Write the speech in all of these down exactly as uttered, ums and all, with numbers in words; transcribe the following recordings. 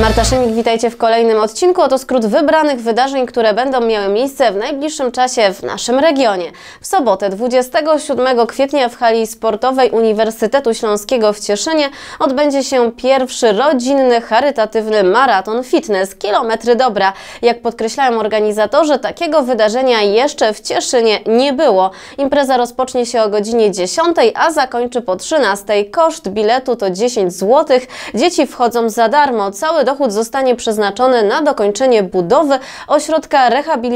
Marta Szymik, witajcie w kolejnym odcinku. Oto skrót wybranych wydarzeń, które będą miały miejsce w najbliższym czasie w naszym regionie. W sobotę dwudziestego siódmego kwietnia w hali sportowej Uniwersytetu Śląskiego w Cieszynie odbędzie się pierwszy rodzinny, charytatywny maraton fitness Kilometry Dobra. Jak podkreślają organizatorzy, takiego wydarzenia jeszcze w Cieszynie nie było. Impreza rozpocznie się o godzinie dziesiątej, a zakończy po trzynastej. Koszt biletu to dziesięć złotych. Dzieci wchodzą za darmo. Cały dochód zostanie przeznaczony na dokończenie budowy ośrodka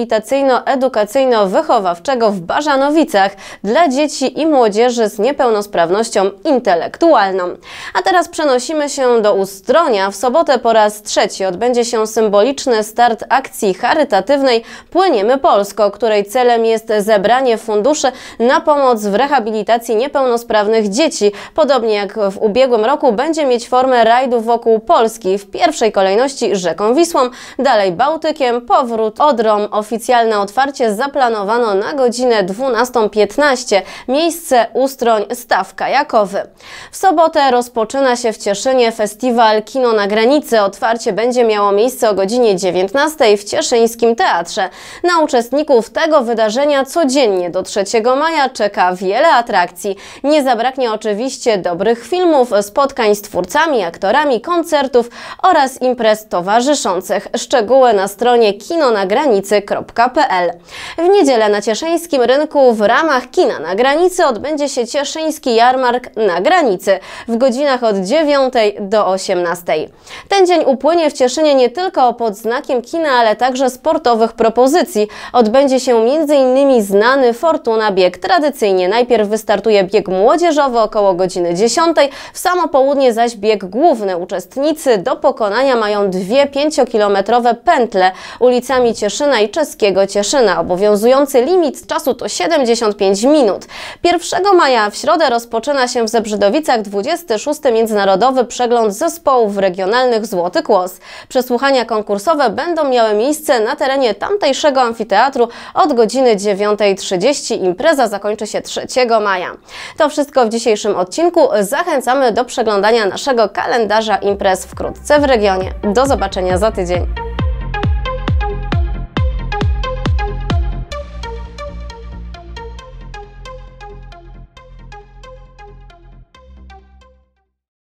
rehabilitacyjno-edukacyjno-wychowawczego w Bażanowicach dla dzieci i młodzieży z niepełnosprawnością intelektualną. A teraz przenosimy się do Ustronia. W sobotę po raz trzeci odbędzie się symboliczny start akcji charytatywnej Płyniemy Polsko, której celem jest zebranie funduszy na pomoc w rehabilitacji niepełnosprawnych dzieci. Podobnie jak w ubiegłym roku będzie mieć formę rajdu wokół Polski. W pierwszej kolejności rzeką Wisłą, dalej Bałtykiem, powrót Odrą. Oficjalne otwarcie zaplanowano na godzinę dwunastą piętnaście. Miejsce Ustroń, staw kajakowy. W sobotę rozpoczyna się w Cieszynie festiwal Kino na granicy. Otwarcie będzie miało miejsce o godzinie dziewiętnastej w Cieszyńskim Teatrze. Na uczestników tego wydarzenia codziennie do trzeciego maja czeka wiele atrakcji. Nie zabraknie oczywiście dobrych filmów, spotkań z twórcami, aktorami, koncertów oraz imprez towarzyszących. Szczegóły na stronie kinonagranicy kropka p l. W niedzielę na cieszyńskim rynku w ramach Kina na granicy odbędzie się cieszyński jarmark na granicy w godzinach od dziewiątej do osiemnastej. Ten dzień upłynie w Cieszynie nie tylko pod znakiem kina, ale także sportowych propozycji. Odbędzie się między innymi znany Fortuna Bieg. Tradycyjnie najpierw wystartuje bieg młodzieżowy około godziny dziesiątej, w samo południe zaś bieg główny. Uczestnicy do pokonania mają dwie pięciokilometrowe pętle ulicami Cieszyna i czeskiego Cieszyna. Obowiązujący limit czasu to siedemdziesiąt pięć minut. pierwszego maja w środę rozpoczyna się w Zebrzydowicach dwudziesty szósty Międzynarodowy Przegląd Zespołów Regionalnych Złoty Kłos. Przesłuchania konkursowe będą miały miejsce na terenie tamtejszego amfiteatru od godziny dziewiątej trzydzieści. Impreza zakończy się trzeciego maja. To wszystko w dzisiejszym odcinku. Zachęcamy do przeglądania naszego kalendarza imprez wkrótce w regionie. Do zobaczenia za tydzień.